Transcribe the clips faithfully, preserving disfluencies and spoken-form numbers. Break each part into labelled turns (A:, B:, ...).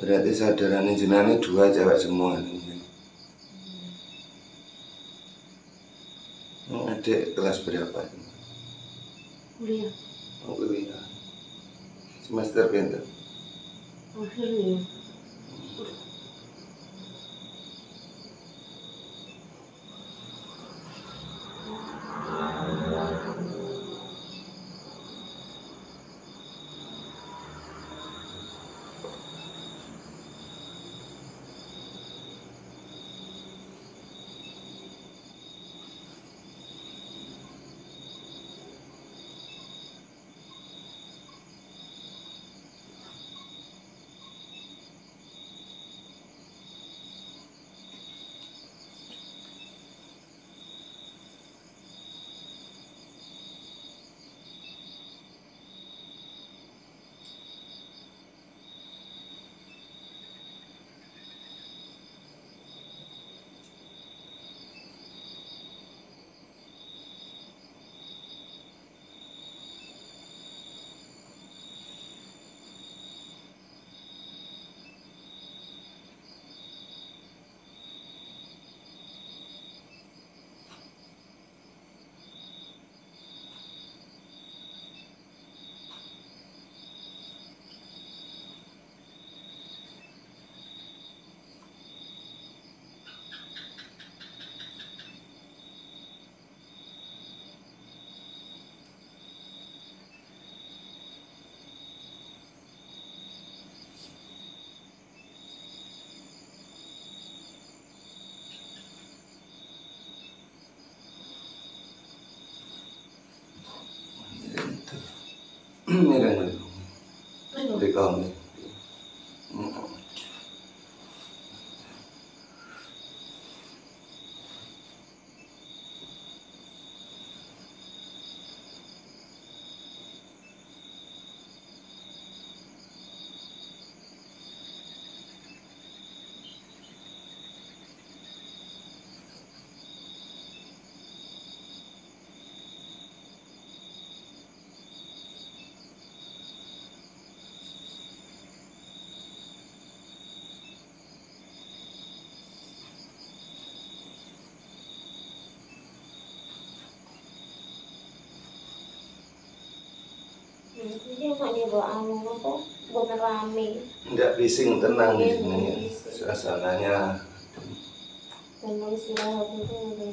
A: Berarti saudaranya jenane dua cewek semua. Hmm. Adik kelas berapa?
B: Kuliah.
A: Oh, kuliah. Semester pinter.
B: Akhirnya.
A: Mirang di kaum ini.
B: Jadi mak dia bawa anu apa? Bener rame.
A: Enggak bising, tenang di sini. Suasananya
B: Tenang istirahat itu mungkin.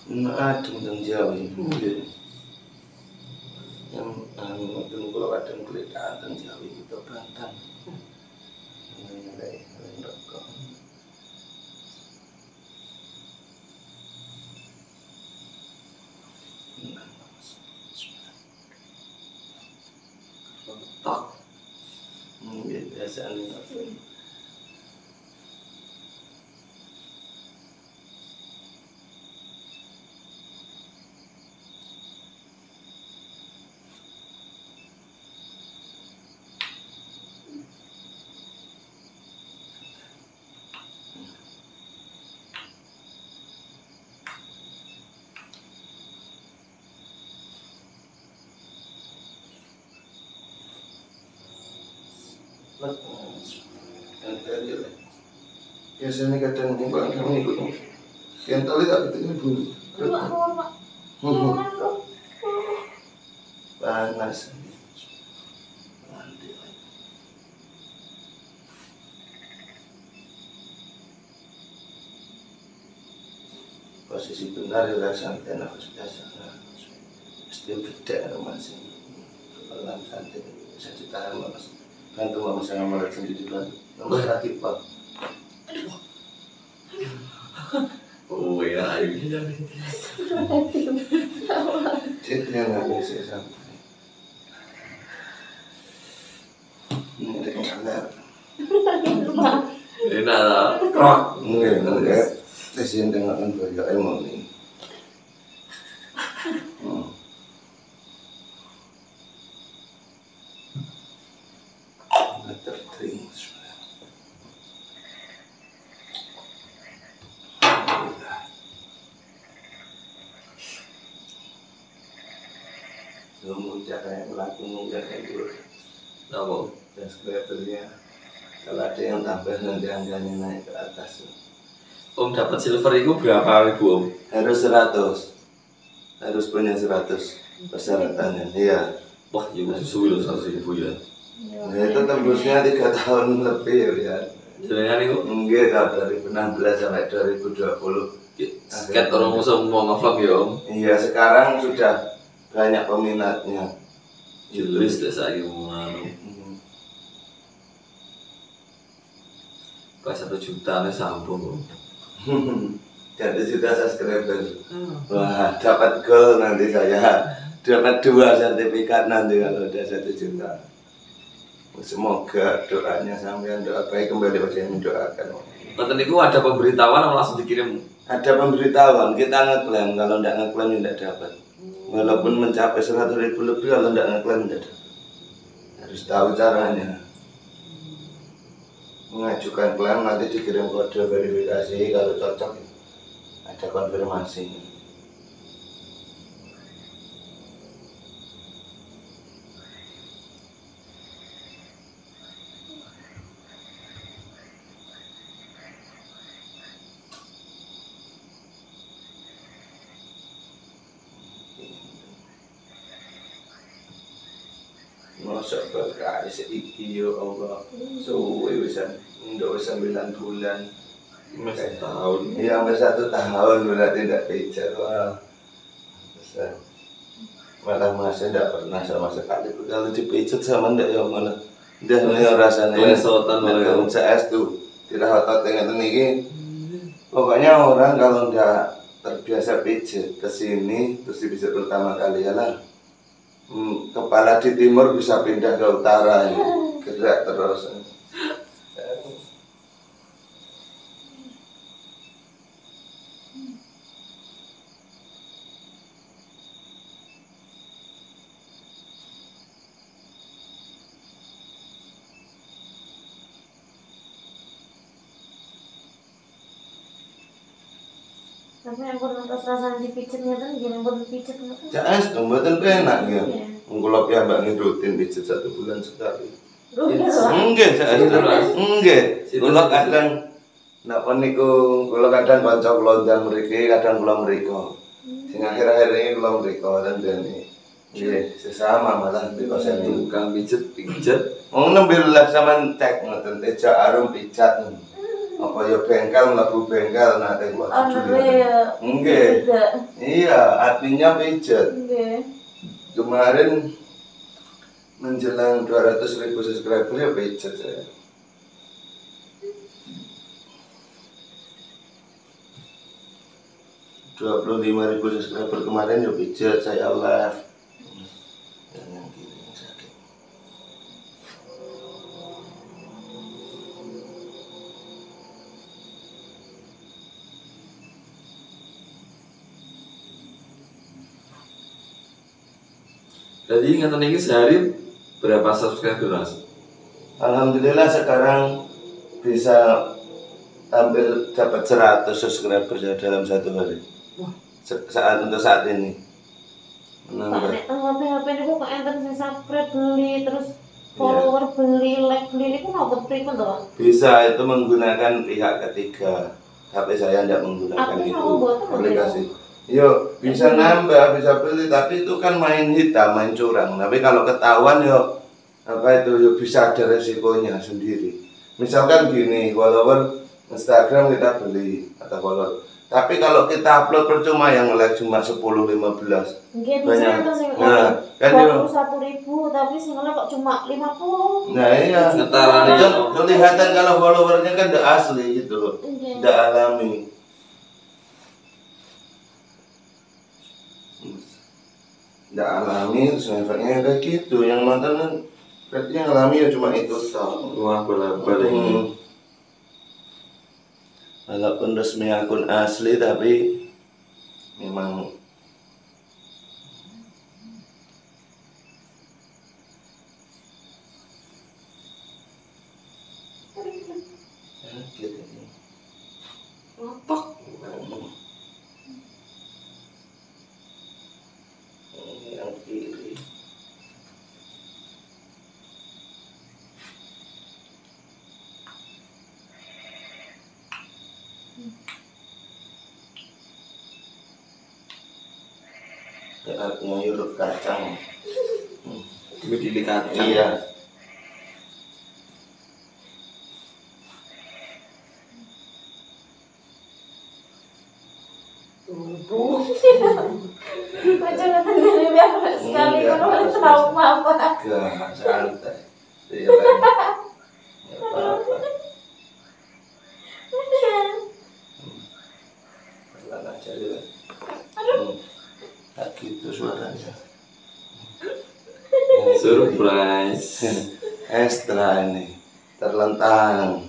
A: Nah, adem teng Jawi. Nggih. Yang anu mboten kula kadang kletaan teng Jawi kita Banten. Nilai rokok.
C: Tak.
A: Nggih, biasane. Biasanya kadang bukan kami ikut yang tali tak itu bunyi panas posisi benar ya santai nafas biasa pasti beda masih pelan santai bisa ditahan mas bantu mama saya ngamalat sendiri bantu nomor hati pak.
C: Oh ya, ayo kita
A: Ceknya nggak bisa sampai. Ini ada kabar.
C: ini ada krok.
A: Enggak, enggak. Tesin dengan banyak emosi. Tertering. Kemudian kayak melakukan mungkin kayak dulu.
C: Napa?
A: Dan skripturnya kalau ada yang tambah nanti angkanya naik ke atas.
C: Om dapat silver itu berapa ribu Om?
A: Harus seratus, harus punya seratus persyaratannya. Iya.
C: Wah, ya udah suwi loh seratus ribu ya.
A: Nah, itu tembusnya tiga tahun lebih ya.
C: Jenengan itu?
A: Enggak, tahun dua ribu enam belas sampai dua ribu dua puluh.
C: Sket orang musuh mau ngevlog ya Om?
A: Iya, sekarang sudah banyak peminatnya.
C: Jelas deh saya mau nganu. Pas satu juta nih sambung Om.
A: Jadi sudah subscriber. Wah, dapat goal nanti saya. Dapat dua sertifikat nanti kalau udah satu juta. Semoga doanya sampai doa baik kembali pada yang mendoakan.
C: Nanti itu ada pemberitahuan atau langsung dikirim?
A: Ada pemberitahuan, kita ngeklaim, kalau tidak ngeklaim tidak dapat. Walaupun mencapai seratus ribu lebih, kalau tidak ngeklaim tidak dapat. Harus tahu caranya. Mengajukan klaim nanti dikirim kode verifikasi, kalau cocok ada konfirmasi. Masa berkali seiki ya Allah. Suwe wisan untuk sembilan bulan.
C: Masih tahun.
A: Iya, sampai satu tahun berarti tidak pijat. Wah, besar. Malah masih tidak pernah sama sekali. Kalau dipijat sama ndak ya malah. Dah nih rasanya.
C: Lesotan malah.
A: Saya tuh tidak otot dengan ini. Pokoknya orang kalau ndak terbiasa pijat kesini terus bisa pertama kali ya lah. Hmm, kepala di timur bisa pindah ke utara, ya. Gerak terus.
B: Tapi yang pun atas rasanya dipijitnya kan gini pun pijit kan.
A: Jangan mboten penak ya. Mengkulap ya mbak rutin pijit satu bulan sekali. Enggak, saya enggak. Kalau kadang nak peniku, kalau kadang kanca kula ndang mriki, kadang kula mriko. Sing akhir-akhir ini kula mriko dan dene. Nggih, sesama malah mriko seni.
C: Tukang pijat, pijat.
A: Wong nembe lah sampean cek ngoten teja arum pijat. Apa ya bengkel mlebu bengkel nate buat
B: Oh,
A: cucu
B: nanti
A: lihat.
B: ya.
A: Nggih.
B: Tidak.
A: Iya, artinya pijet.
B: Nggih.
A: Kemarin menjelang dua ratus ribu subscriber ya pijet saya. dua puluh lima ribu subscriber kemarin ya pijet saya live. Yang gini yang sakit.
C: Jadi ingatan ini sehari berapa subscriber mas?
A: Alhamdulillah sekarang bisa hampir dapat seratus subscriber ya dalam satu hari. Se- Saat untuk saat ini.
B: Pak
A: Menambah.
B: nek teng H P H P niku kok enten sing subscribe beli terus follower beli like beli niku nopo pripun to, Pak?
A: Bisa itu menggunakan pihak ketiga. Tapi saya tidak menggunakan
B: Aku
A: itu
B: mau buat apa,
A: aplikasi. Yo bisa nambah, bisa beli, tapi itu kan main hitam, main curang. Tapi kalau ketahuan yo apa itu yo bisa ada resikonya sendiri. Misalkan gini, follower Instagram kita beli atau follower. Tapi kalau kita upload percuma yang like cuma sepuluh lima belas.
B: Nggih
A: Banyak.
B: bisa enten sing
A: Nah, kan
B: dua
A: yo.
B: puluh satu ribu tapi sing ngene kok cuma lima puluh.
A: Nah iya,
C: Setara
A: itu
C: nih.
A: kelihatan kalau followernya kan tidak asli gitu loh,
B: Iya.
A: tidak alami. Tidak alami, terus efeknya kayak gitu. Yang nonton kan berarti yang alami ya cuma itu toh.
C: Wah bolak-balik ini.
A: Hmm. Walaupun resmi akun asli tapi memang sakit ini.
C: Otak.
A: Ini yang kiri. Artinya yuruk kacang.
C: Begini kacang.
A: Iya.
B: Aja ngeten ngene biar sekali
A: Enggak,
B: ngono
A: harus
B: trauma, Pak.
A: Gak santai. Iya. Nggak apa-apa. Pelan aja ya. Hmm. Tak gitu suaranya.
C: Surprise.
A: Ekstra ini terlentang.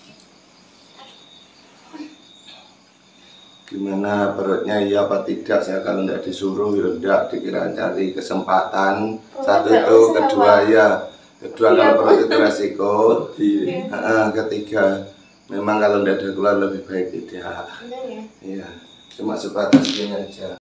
A: Gimana perutnya iya apa tidak, saya kalau tidak disuruh ya tidak, dikira cari kesempatan. Satu
B: nggak
A: itu,
B: usah,
A: kedua
B: Pak.
A: ya, kedua
B: Iya,
A: kalau
B: Pak.
A: perut itu resiko.
C: Di
A: Heeh, ketiga memang kalau tidak ada keluar lebih baik tidak.
B: Iya ya.
A: Iya, cuma sebatas ini aja.